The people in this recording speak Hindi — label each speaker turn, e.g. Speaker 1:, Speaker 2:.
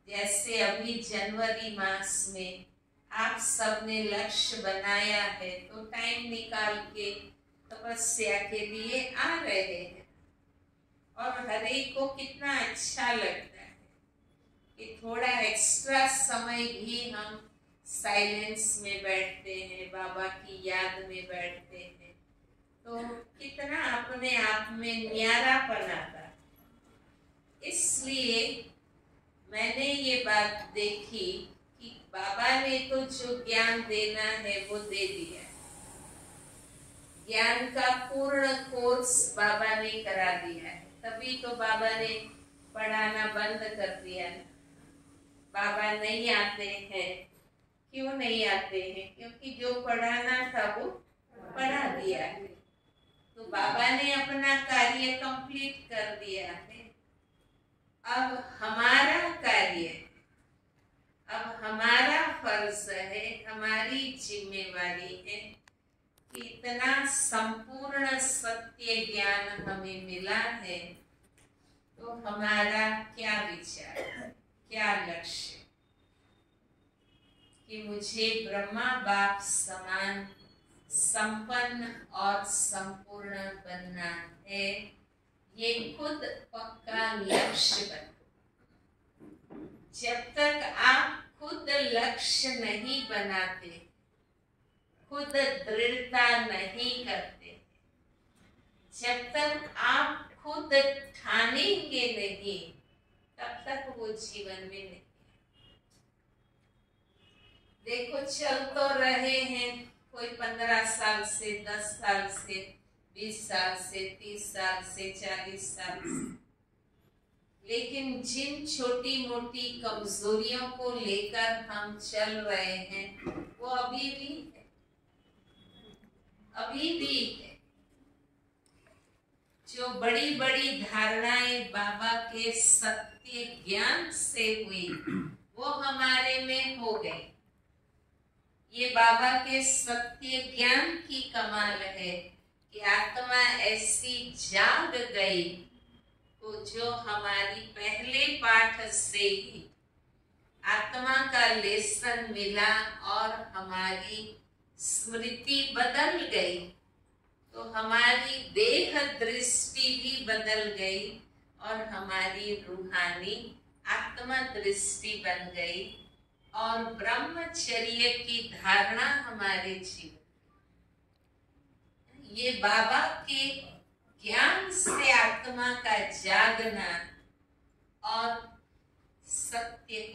Speaker 1: जैसे अभी जनवरी मास में आप सबने लक्ष्य बनाया है तो टाइम निकाल के तपस्या के लिए आ रहे हैं और हर एक को कितना अच्छा लगता है कि थोड़ा एक्स्ट्रा समय भी हम साइलेंस में बैठते हैं, बाबा की याद में बैठते हैं, तो कितना अपने आप में न्यारापन आता है। इसलिए मैंने ये बात देखी कि बाबा ने तो जो ज्ञान देना है वो दे दिया। ज्ञान का पूर्ण कोर्स बाबा ने करा दिया है, तभी तो बाबा ने पढ़ाना बंद कर दिया। बाबा नहीं आते हैं, क्यों नहीं आते हैं? क्योंकि जो पढ़ाना था वो पढ़ा दिया है, तो बाबा ने अपना कार्य कंप्लीट कर दिया है। अब हमारा कार्य, अब हमारा फर्ज है, हमारी जिम्मेवारी है कि इतना संपूर्ण सत्य ज्ञान हमें मिला है, तो हमारा क्या विचार, क्या लक्ष्य कि मुझे ब्रह्मा बाप समान संपन्न और संपूर्ण बनना है। ये खुद पक्का लक्ष्य बनो। जब तक आप खुद लक्ष्य नहीं बनाते, खुद दृढ़ता नहीं करते, जब तक आप खुद ठानेंगे नहीं, तब तक वो जीवन में नहीं। देखो चल तो रहे हैं, कोई 15 साल से, 10 साल से, 20 साल से, 30 साल से, 40 साल से, लेकिन जिन छोटी मोटी कमजोरियों को लेकर हम चल रहे हैं वो अभी भी है, अभी भी है। जो बड़ी बड़ी धारणाएं बाबा के सत्य ज्ञान से हुई वो हमारे में हो गई। ये बाबा के सत्य ज्ञान की कमाल है कि आत्मा ऐसी जाग गई, तो जो हमारी पहले पाठ से ही आत्मा का लेसन मिला और हमारी स्मृति बदल गई, तो हमारी देह दृष्टि भी बदल गई और हमारी रूहानी आत्मा दृष्टि बन गई और ब्रह्मचर्य की धारणा हमारे जीवन। ये बाबा के ज्ञान से आत्मा का जागना और सत्य